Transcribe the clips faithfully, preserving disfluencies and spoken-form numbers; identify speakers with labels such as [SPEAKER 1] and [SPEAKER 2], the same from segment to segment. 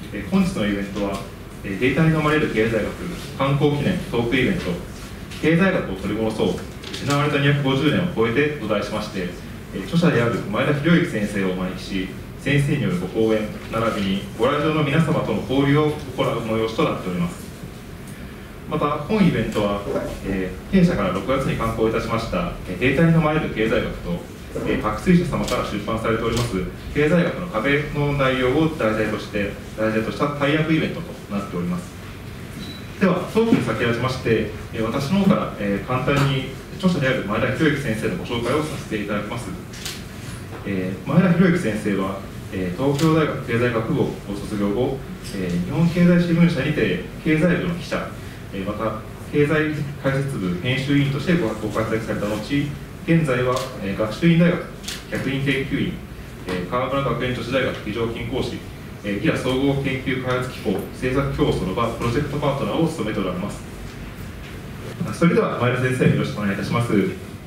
[SPEAKER 1] えー、本日のイベントは、えー、データに飲まれる経済学観光記念トークイベント経済学を取り戻そう失われたにひゃくごじゅうねんを超えてと題しまして、えー、著者である前田博之先生をお招きし先生によるご講演並びにご来場の皆様との交流を行う催しとなっております。また本イベントは、えー、弊社からろくがつに刊行いたしました「データに飲まれる経済学」と、えー、白水社様から出版されております経済学の壁の内容を題材として題材としたタイアップイベントとなっております。ではトークに先立ちまして、えー、私の方から、えー、簡単に著者である前田博之先生のご紹介をさせていただきます。えー、前田博之先生は、えー、東京大学経済学部を卒業後、えー、日本経済新聞社にて経済部の記者、えー、また経済解説部編集委員としてご活躍された後、現在は、えー、学習院大学客員研究員、えー、川村学園女子大学非常勤講師、えー、ギラ総合研究開発機構政策競争の場プロジェクトパートナーを務めておられます。それでは前田先生よろしくお願いいたします。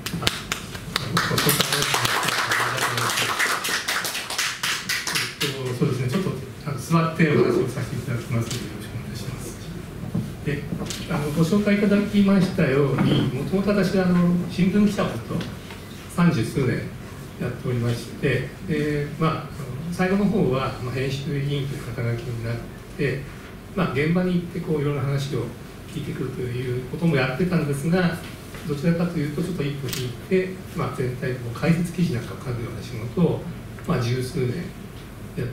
[SPEAKER 2] そうですね、ちょっとあの座ってお話をさせていただきますのでよろしくお願いします。であのご紹介いただきましたように、もともと私はあの新聞記者をずっと三十数年やっておりまして、で、まあ、最後の方は、まあ、編集委員という肩書きになって、まあ、現場に行ってこういろんな話を聞いてくるということもやってたんですが、どちらかというとちょっと一歩引いて、まあ、全体の解説記事なんかを書くような仕事を、まあ、十数年やって、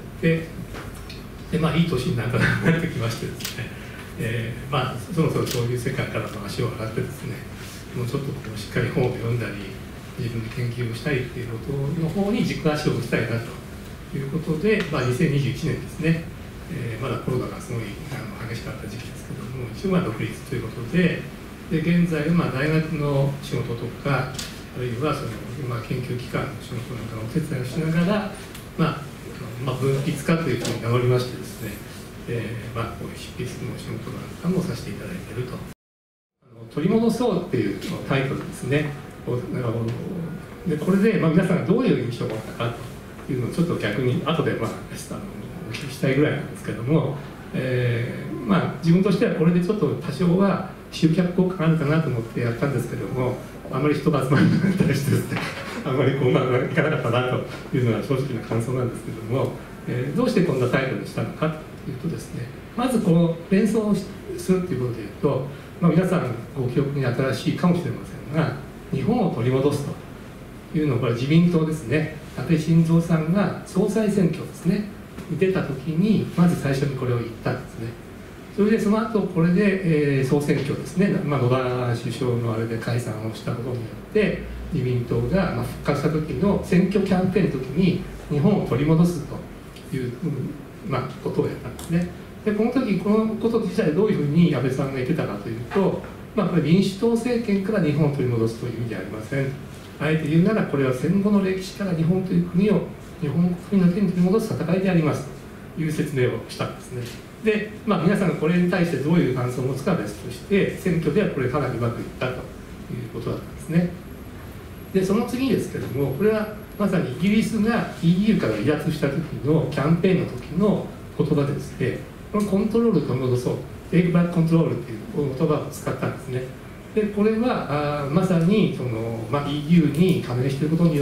[SPEAKER 2] でまあいい年になんかなってきましてですね、えー、まあそろそろそういう世界からの足を洗ってですね、もうちょっとこうしっかり本を読んだり自分で研究をしたいっていうことの方に軸足を置きたいなということで、まあ、にせんにじゅういちねんですね、えー、まだコロナがすごいあの激しかった時期ですけども、一応まあ独立ということで、で現在はまあ大学の仕事とか、あるいはその、まあ、研究機関の仕事なんかのお手伝いをしながら、まあまあ、文筆家というふうに名乗りましてですね、えーまあ、こういう執筆の仕事なんかもさせていただいていると。あの取り戻そうっていうタイトルですね。でこれで、まあ、皆さんがどういう印象を持ったかというのをちょっと逆に後で、まあ、あのお聞きしたいぐらいなんですけども、えーまあ、自分としてはこれでちょっと多少は集客効果があるかなと思ってやったんですけども、あまり人が集まらなかったりしてですね、あまりこううまくいかなかったなというのが正直な感想なんですけども、えー、どうしてこんなタイトルにしたのかというとですね、まずこの連想をするということでいうと、まあ、皆さんご記憶に新しいかもしれませんが、日本を取り戻すというのはこれ自民党ですね、安倍晋三さんが総裁選挙ですねに出た時にまず最初にこれを言ったんですね。それでその後これで、えー、総選挙ですね、まあ、野田首相のあれで解散をしたことによって自民党がまあ復活した時の選挙キャンペーンの時に日本を取り戻すという、まあ、ことをやったんですね。でこの時このこと自体どういうふうに安倍さんが言ってたかというと、まあ、これ民主党政権から日本を取り戻すという意味ではありません。あえて言うならこれは戦後の歴史から日本という国を日本国の手に取り戻す戦いでありますという説明をしたんですね。で、まあ、皆さんがこれに対してどういう感想を持つかは別として選挙ではこれかなりうまくいったということだったんですね。でその次ですけども、これはまさにイギリスが イーユー から離脱した時のキャンペーンの時の言葉でですね、このコントロールを取り戻そう、テイクバックコントロールという言葉を使ったんですね。でこれはあまさにその、まあ、イーユー に加盟していることによって、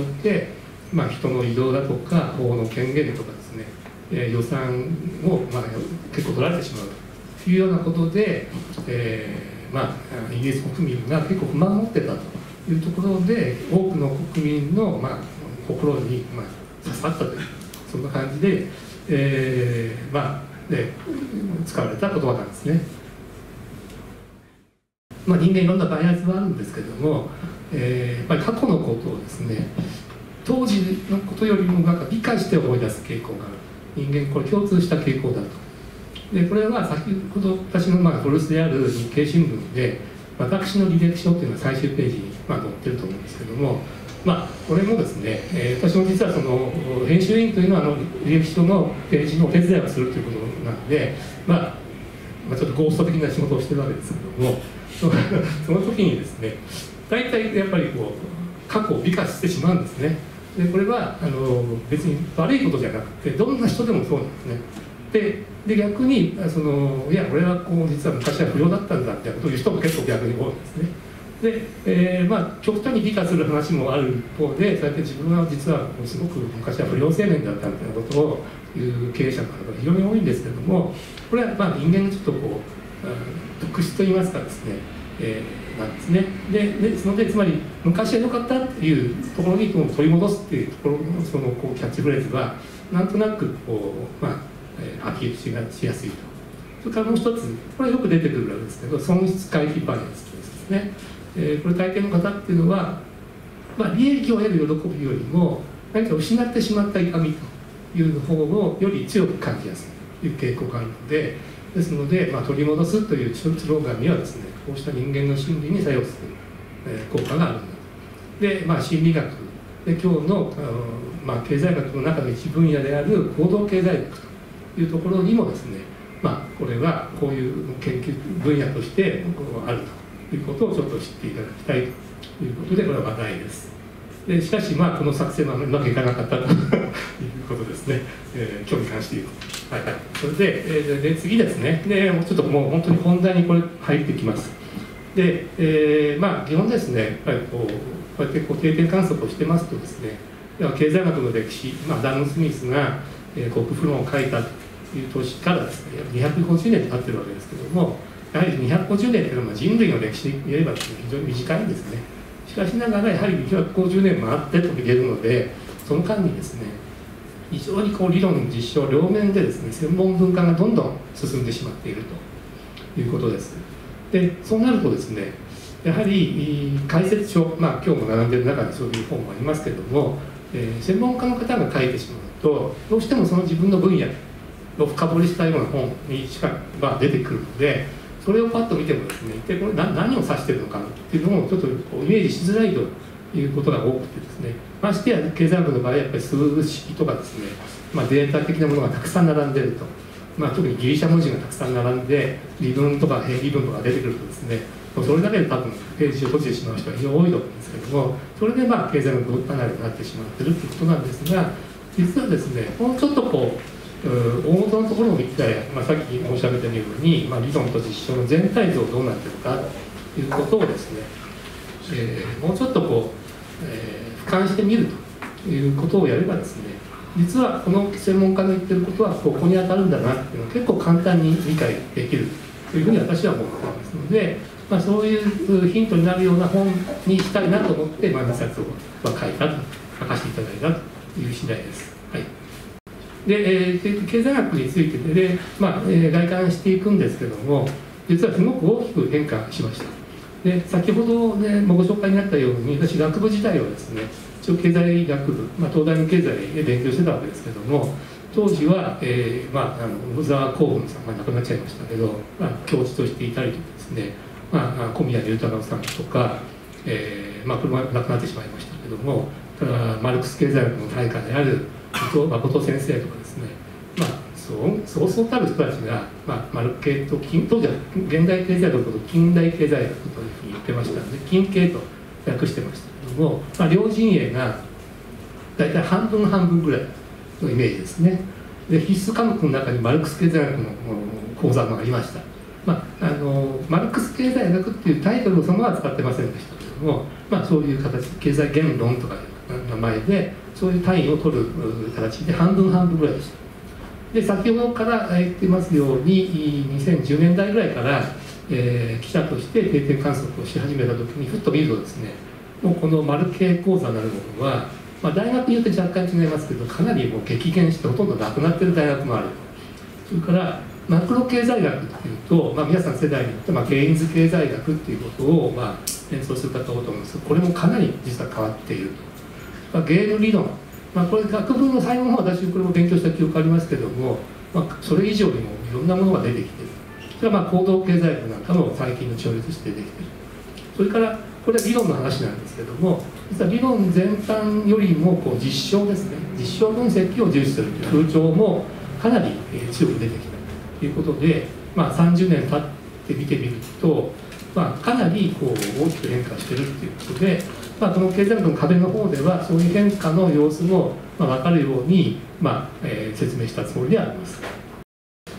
[SPEAKER 2] まあ、人の移動だとか法の権限とかですね、えー、予算を、まあ、結構取られてしまうというようなことで、えーまあ、イギリス国民が結構不満を持ってたというところで、多くの国民の、まあ、心に、まあ、刺さったというそんな感じで、えーまあ、で使われた言葉なんですね。まあ、人間いろんなバイアスはあるんですけれども、えー、やっぱり過去のことをですね、当時のことよりもなんか理解して思い出す傾向がある。人間これ共通した傾向だと。でこれは先ほど私のまあ古巣である日経新聞で私の履歴書っていうのは最終ページにまあ載ってると思うんですけども、まあこれもですね、えー、私も実はその編集員というのはあの履歴書のページのお手伝いをするということなんで、まあ、まあちょっとゴースト的な仕事をしてるわけですけども、その時にですね、大体やっぱりこう過去を美化してしまうんですね。でこれはあの別に悪いことじゃなくて、どんな人でもそうなんですね。 でで逆にそのいや俺はこう実は昔は不良だったんだってことを言う人も結構逆に多いんですね。で、えー、まあ極端に美化する話もある一方で、そうやって自分は実はすごく昔は不良青年だったみたいなことを言う経営者の方が非常に多いんですけれども、これはまあ人間のちょっとこう特質といいますかですね、えー、なんですね。でですので、つまり昔は良かったっていうところに取り戻すっていうところのそのこうキャッチフレーズはなんとなくこうまあ、えー、アピールしがしやすいと。それからもう一つ、これよく出てくるわけですけど、損失回避バイアスですね。えー、これ大抵の方っていうのは、まあ、利益を得る喜びよりも何か失ってしまった痛みという方をより強く感じやすいという傾向があるので、ですので、まあ、取り戻すというスローガンにはですね、こうした人間の心理に作用する、えー、効果があるんだと。で、まあ、心理学で今日の、まあ、経済学の中の一分野である行動経済学というところにもですね、まあ、これはこういう研究分野としてあるということをちょっと知っていただきたいということで、これは話題です。でしかし、まあ、この作戦はうまくいかなかったということですね、えー、今日に関して言うと。はいはい、それで、えー、で次ですね、でちょっともう本当に本題にこれ入ってきます。で、えー、まあ、基本ですね、やっぱりこう、こうやってこう定点観測をしてますとですね、経済学の歴史、まあ、ダン・スミスが、えー、国富論を書いたという年からですね、にひゃくごじゅうねん経ってるわけですけども、やはりにひゃくごじゅうねんというのは人類の歴史で言えばですね、非常に短いんですね。しかしながらやはりにひゃくごじゅうねんもあってと言えるので、その間にですね、非常にこう理論実証両面でですね、専門文化がどんどん進んでしまっているということです。でそうなるとですね、やはり解説書、まあ、今日も並んでいる中にそういう本もありますけれども、えー、専門家の方が書いてしまうと、どうしてもその自分の分野を深掘りしたような本にしか、まあ、出てくるので、それをパッと見てもですね、一体これ何を指してるのかっていうのをちょっとイメージしづらいということが多くてですね、ましてや経済学の場合はやっぱり数式とかですね、まあ、データ的なものがたくさん並んでいると、まあ、特にギリシャ文字がたくさん並んで微分とか平微分とか出てくるとですね、それだけで多分ページを閉じてしまう人が非常に多いと思うんですけども、それでまあ経済学離れになってしまっているということなんですが、実はですね、もうちょっとこう大元のところを見て、まあ、さっき申し上げたように、まあ、理論と実証の全体像どうなっているかということをですね、えー、もうちょっとこう、えー、俯瞰してみるということをやればですね、実はこの専門家の言ってることはここに当たるんだなっていうのは結構簡単に理解できるというふうに私は思っていますので、まあ、そういうヒントになるような本にしたいなと思って、まあ、にさつを書いたと書かせていただいたという次第です。はい。で、えー、経済学についてで、まあえー、外観していくんですけども、実はすごく大きく変化しました。で先ほど、ね、ご紹介にあったように、私学部時代はですね、一応経済学部、まあ、東大の経済で勉強してたわけですけども、当時は、えーまあ、あの小沢光文さんが亡くなっちゃいましたけど、まあ、教授としていたりとかですね、まあ、小宮隆太郎さんとか、えーまあ、これも亡くなってしまいましたけども、ただマルクス経済学の大家である伊藤誠先生とかですね、まあ、そうそうそうたる人たちが、まあ、マル系と近当時は現代経済学と近代経済学というふうに言ってましたので、近経と訳してましたけども、まあ、両陣営が大体半分半分ぐらいのイメージですね。で必須科目の中にマルクス経済学の講座もありました。まあ、あのマルクス経済学っていうタイトルをそのまま使ってませんでしたけども、まあ、そういう形、経済言論とかいう名前でそういう単位を取る形で半分半分ぐらいでした。で先ほどから言ってますようににせんじゅうねんだいぐらいから、えー、記者として定点観測をし始めた時にふっと見るとですね、もうこのマル系講座なるものは、まあ、大学によって若干違いますけど、かなりもう激減してほとんどなくなっている大学もある。それからマクロ経済学っていうと、まあ、皆さん世代によって、まあ、ゲインズ経済学っていうことを、まあ、連想する方多いと思うんですけど、これもかなり実は変わっていると。まあ、ゲーム理論、まあ、これ学部の最後の方、私これも勉強した記憶ありますけども、まあ、それ以上にもいろんなものが出てきている。それはまあ行動経済学なんかも最近の調律して出てきている。それからこれは理論の話なんですけども、実は理論全般よりもこう実証ですね、実証分析を重視するという風潮もかなり強く出てきたということで、まあ、さんじゅうねん経って見てみると、まあ、かなりこう大きく変化しているということで、まあ、この経済学の壁の方ではそういう変化の様子もまあ分かるように、まあえー、説明したつもりであります。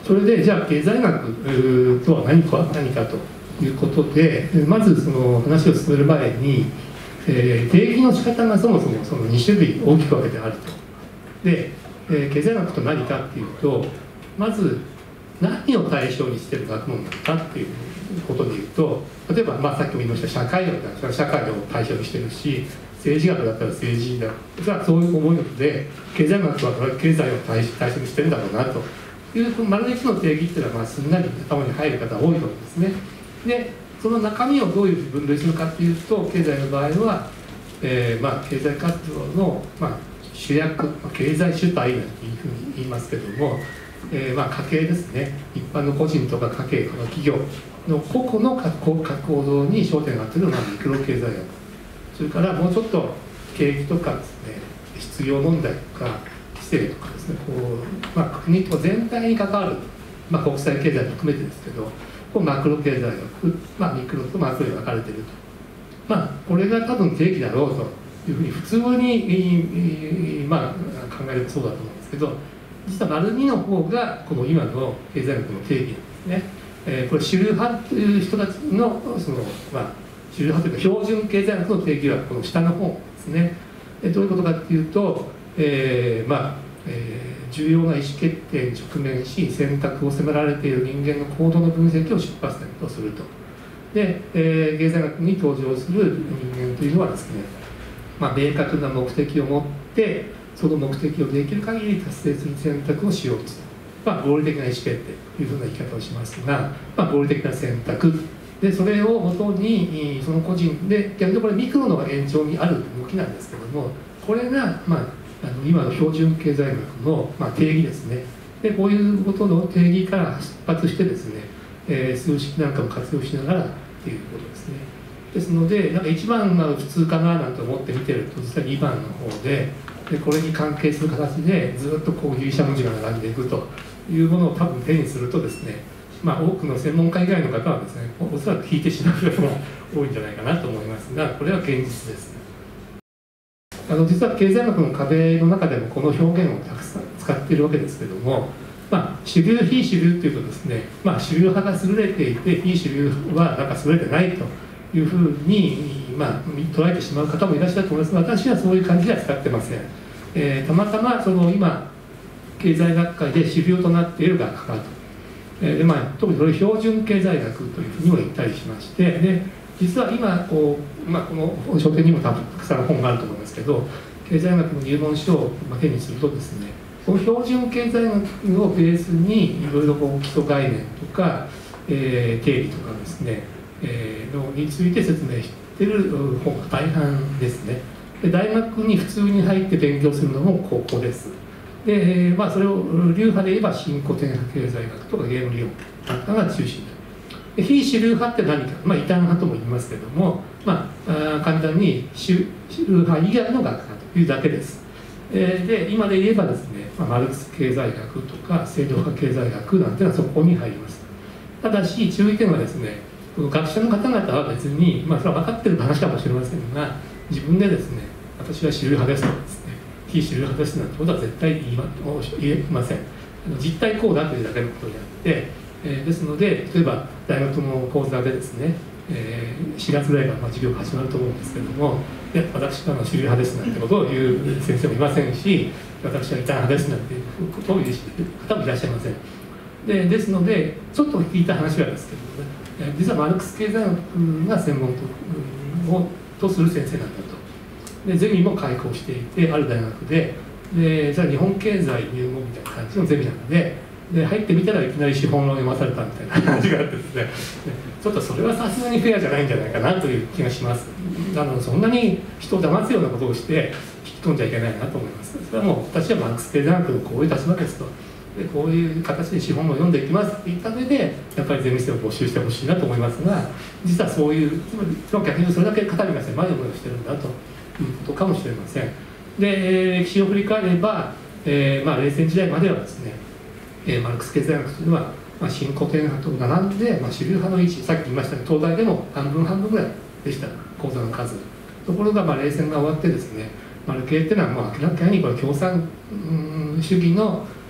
[SPEAKER 2] それでじゃあ経済学とは何か何かということで、まずその話を進める前に、えー、定義の仕方がそもそもそのに種類大きく分けてあると。で、えー、経済学と何かっていうと、まず何を対象にしている学問なのかっていうことでいうと、例えば、まあ、さっきも言いました社会学だったら社会を対象にしてるし、政治学だったら政治学がそういう思いので、経済学は経済を対象にしてるんだろうなという丸一の定義っていうのは、まあ、すんなり頭に入る方多いと思うんですね。でその中身をどういう分類するかっていうと、経済の場合は、えーまあ、経済活動の、まあ、主役、経済主体なんていうふうに言いますけども、えーまあ、家計ですね、一般の個人とか家計とか企業の個々の構造に焦点が当てるのがミクロ経済学、それからもうちょっと景気とかですね、失業問題とか規制とかですね、こう、まあ、国と全体に関わる、まあ、国際経済も含めてですけど、こうマクロ経済学、まあ、ミクロとマクロに分かれていると、まあ、これが多分定義だろうというふうに普通に、まあ、考えればそうだと思うんですけど、実は丸にの方がこの今の経済学の定義なんですね。えー、これ主流派という人たちのその、まあ、主流派というか標準経済学の定義はこの下の方ですね。えどういうことかっていうと、えー、まあ、えー、重要な意思決定に直面し選択を迫られている人間の行動の分析を出発点とすると。で、えー、経済学に登場する人間というのはですね、まあ、明確な目的を持ってその目的をできる限り達成する選択をしようとする、まあ、合理的な意思決定というふうな言い方をしますが、まあ、合理的な選択で、それをもとにその個人で、逆にこれミクロの延長にある動きなんですけども、これが、まあ、あの今の標準経済学の、まあ、定義ですね。でこういうことの定義から出発してですね、えー、数式なんかも活用しながらっていうことですね。ですので、なんかいちばんが普通かななんて思って見てると、実はにばんの方で、でこれに関係する形でずっとこうギリシャ文字が並んでいくというものを多分手にするとですね、まあ、多くの専門家以外の方はですね、おそらく引いてしまう方が多いんじゃないかなと思いますが、これは現実です。あの実は経済学の壁の中でもこの表現をたくさん使っているわけですけども、まあ、主流非主流っていうとですね、まあ、主流派が優れていて非主流はなんか優れてないというふうに、まあ、捉えてしまう方もいらっしゃると思いますが、私はそういう感じでは使ってません。えー、たまたまその今経済学会で主流となっている学科と、えーでまあ、特にそれを標準経済学というふうにも言ったりしまして、で実は今こう、まあ、この書店にもたくさん本があると思いますけど、経済学の入門書を手にするとですね、この標準経済学をベースにいろいろこう基礎概念とか、えー、定理とかですね、えー、のについて説明している本が大半ですね。で大学に普通に入って勉強するのも高校です。で、まあ、それを流派で言えば新古典派経済学とかゲーム理論なんかが中心で、で非主流派って何か、まあ、異端派とも言いますけども、まあ、あ簡単に主流派以外の学科というだけです。えー、で今で言えばですね、まあ、マルクス経済学とか正常派経済学なんていうのはそこに入ります。ただし注意点はですね、この学者の方々は別に、まあ、それは分かってる話かもしれませんが、自分でですね、私は主流派ですとかですね、非主流派ですなんてことは絶対言いま、言えません。実態こうだというだけのことであって、えー、ですので、例えば大学の講座でですね、えー、しがつぐらいからまあ授業が始まると思うんですけども、いや私は主流派ですなんてことを言う先生もいませんし、私は異端派ですなんていうことを言う方もいらっしゃいません。でですので、ちょっと聞いた話はですけどもね、実はマルクス経済学が専門とをとする先生なんだと。でゼミも開講していて、ある大学で、でじゃあ日本経済入門みたいな感じのゼミなので、で入ってみたらいきなり資本論を読まされたみたいな感じがあってですね、ちょっとそれはさすがにフェアじゃないんじゃないかなという気がします。あのそんなに人を騙すようなことをして引き込んじゃいけないなと思います。それはもう私はマルクス経済学のこういう立場ですと。でこういう形で資本を読んでいきますって言った上で、やっぱりゼミ生を募集してほしいなと思いますが、実はそういう、つまり逆にそれだけ肩身が狭い思いをしてるんだということかもしれません。で歴史を振り返れば、えーまあ、冷戦時代まではですね、えー、マルクス経済学というのは、まあ、新古典派と並んで、まあ、主流派の位置、さっき言いましたように東大でも半分半分ぐらいでした、講座の数。ところがまあ冷戦が終わってですね、マル系っていうのはもう明らかにこれ共産主義の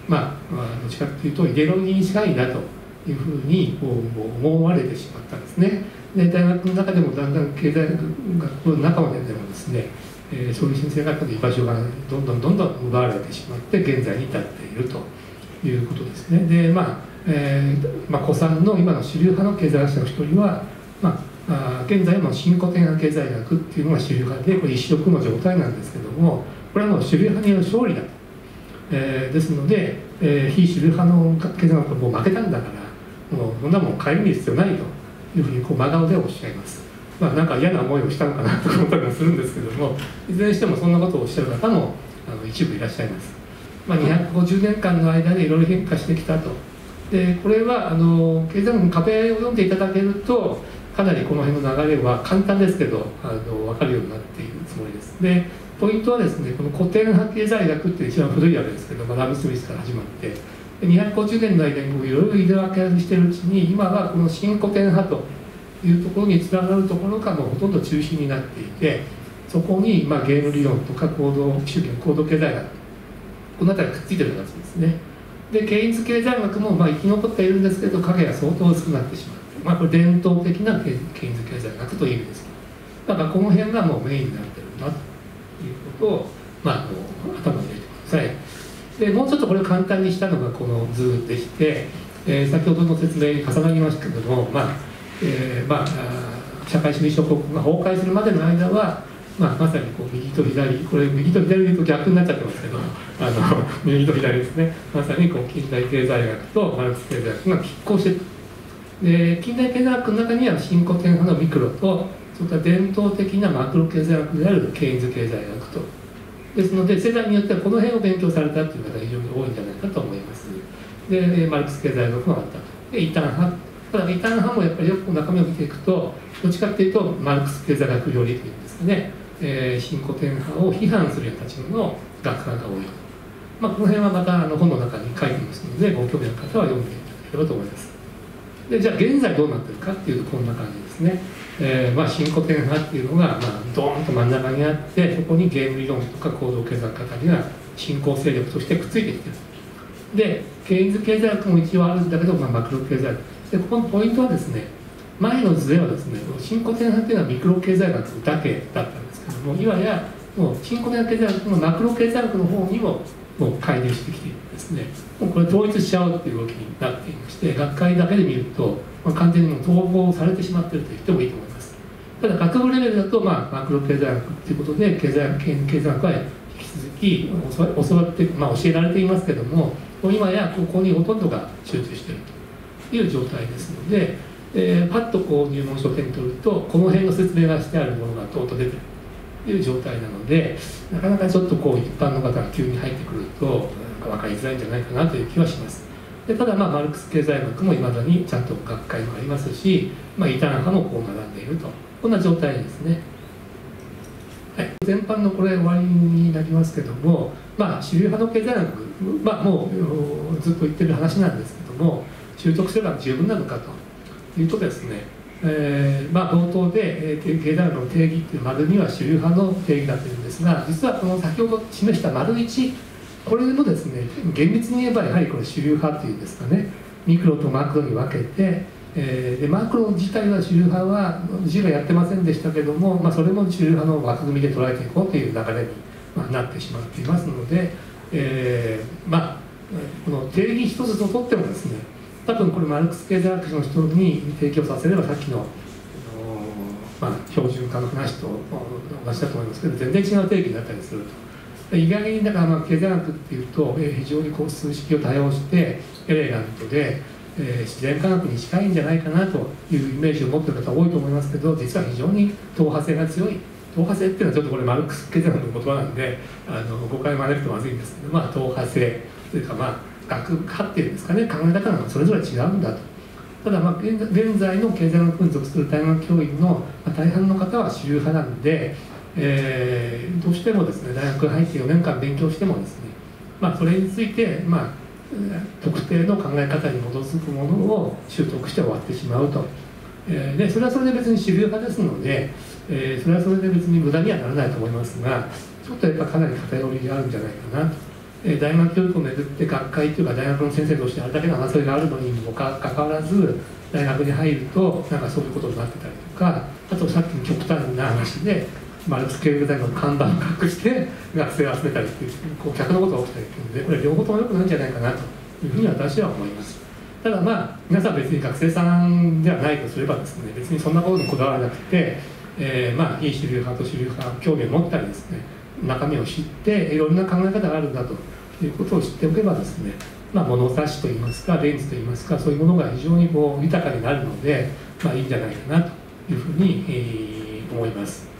[SPEAKER 2] まあ、まあ、どっちかというとイデオロギーに近いんだというふうにこう思われてしまったんですね。で大学の中でもだんだん経済学部の中まででもですね、えー、そういう先生方の居場所がどんどんどんどん奪われてしまって現在に至っているということですね。でまあ、えーまあ、古参の今の主流派の経済学者の一人は、まあ、あ現在の新古典派経済学っていうのが主流派で、これ一色の状態なんですけども、これはもう主流派による勝利だと、えー、ですので、えー、非主流派の経済学はもう負けたんだから、もうそんなもん顧みる必要ないというふうにこう真顔でおっしゃいます。まあ、なんか嫌な思いをしたのかなと思ったりもするんですけども、いずれにしてもそんなことをおっしゃる方もあの一部いらっしゃいます。まあ、にひゃくごじゅうねんかんの間でいろいろ変化してきたと。でこれはあの経済学の壁を読んでいただけると、かなりこの辺の流れは簡単ですけどあの分かるようになっているつもりです。でポイントはですね、この古典派経済学っていう一番古いわけですけど、まあ、ラム・スミスから始まってにひゃくごじゅうねんの間にいろいろ入れ分けしているうちに、今はこの新古典派というところにつながるところがもうほとんど中心になっていて、そこにまあゲーム理論とか行動主義の行動経済学、この辺りがくっついてる形ですね。でケインズ経済学もまあ生き残っているんですけど、影が相当薄くなってしまって、まあ、これ伝統的なケインズ経済学という意味です。だからこの辺がもうメインになってるんだということを、まあ、あの頭に入れてください。でもうちょっとこれを簡単にしたのがこの図でして、えー、先ほどの説明に重なりましたけども、まあえーまあ、社会主義諸国が崩壊するまでの間は、まあ、まさにこう右と左、これ右と左で言うと逆になっちゃってますけど、あの右と左ですね、まさにこう近代経済学とマルクス経済学が拮抗している。で近代経済学の中には新古典派のミクロと、それから伝統的なマクロ経済学であるケインズ経済学と、ですので世代によってはこの辺を勉強されたという方が非常に多いんじゃないかと思います。でマルクス経済学もあったと。で異端派、ただ異端派もやっぱりよく中身を見ていくと、どっちかっていうとマルクス経済学寄りというんですかね、えー、新古典派を批判するような立場の学科が多い。まあ、この辺はまたあの本の中に書いてますので、ご興味の方は読んでいただければと思います。でじゃあ現在どうなってるかっていうとこんな感じですね。えーまあ、新古典派っていうのが、まあ、ドーンと真ん中にあって、そこにゲーム理論とか行動経済学あたりが新興勢力としてくっついてきてる。でケインズ経済学も一応あるんだけど、まあ、マクロ経済学で、ここのポイントはですね、前の図ではですね、新古典派っていうのはミクロ経済学だけだったんですけども、今やもう新古典経済学のマクロ経済学の方にももう介入してきているんですね。もうこれ統一しちゃおうっていう動きになっていまして、学会だけで見ると、まあ、完全にもう統合されてしまっていると言ってもいいと思います。ただ学部レベルだと、まあ、マクロ経済学ということで経済経済学は引き続き教わって、まあ、教えられていますけども、今やここにほとんどが集中しているという状態ですので、えー、パッとこう入門書を手に取ると、この辺の説明がしてあるものがとうとう出てくるという状態なので、なかなかちょっとこう一般の方が急に入ってくると分かりづらいんじゃないかなという気はします。でただまあマルクス経済学もいまだにちゃんと学会もありますし、まあ、異端派もこう学んでいると、こんな状態ですね。はい、全般のこれ終わりになりますけども、まあ、主流派の経済学、まあ、もうずっと言ってる話なんですけども、習得すれば十分なのかというとですね、えーまあ、冒頭で、えー、経済学の定義っていう丸には主流派の定義になっているんですが、実はこの先ほど示した丸いち、これもですね、厳密に言えばやはりこれ主流派っていうんですかね、ミクロとマクロに分けて、えー、でマクロ自体は主流派は自がやってませんでしたけども、まあ、それも主流派の枠組みで捉えていこうという流れに、まあ、なってしまっていますので、えー、まあこの定義一つととってもですね、多分これマルクス経済学者の人に提供させればさっきの、まあ、標準化の話と同じだと思いますけど、全然違う定義になったりすると。意外にだからまあ経済学っていうと、えー、非常にこう数式を多用してエレガントで、えー、自然科学に近いんじゃないかなというイメージを持っている方多いと思いますけど、実は非常に党派性が強い。党派性っていうのはちょっとこれマルクス経済学の言葉なんで、あの誤解を招くとまずいんですけど、まあ、党派性というか、まあ、学派っていうんですかね、考え方がそれぞれ違うんだと。ただ、まあ、現在の経済学に属する大学教員の大半の方は主流派なんで、えー、どうしてもですね、大学入ってよねんかん勉強してもですね、まあ、それについて、まあ、特定の考え方に基づくものを習得して終わってしまうと。えー、でそれはそれで別に主流派ですので、えー、それはそれで別に無駄にはならないと思いますが、ちょっとやっぱかなり偏りがあるんじゃないかなとえー、大学教育をめぐって学会というか大学の先生としてあれだけの争いがあるのにもかかわらず、大学に入るとなんかそういうことになってたりとか、あとさっきの極端な話でマルクス経済の看板を隠して学生を集めたりっていう、こう逆のことが起きたりっていうので、これ両方とも良くないんじゃないかなというふうに私は思います。ただまあ皆さん別に学生さんではないとすればですね、別にそんなことにこだわらなくて、えー、まあ非主流派と主流派興味を持ったりですね、中身を知っていろんな考え方があるんだということを知っておけばですね、まあ、物差しといいますかレンズといいますか、そういうものが非常にこう豊かになるので、まあ、いいんじゃないかなというふうに、えー、思います。